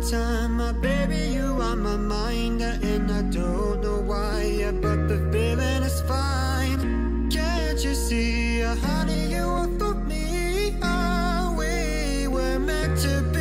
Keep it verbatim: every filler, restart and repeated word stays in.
time. My baby, you on my mind, and I don't know why, yeah, but the feeling is fine. Can't you see, uh, honey, you were for me. Oh, we were meant to be.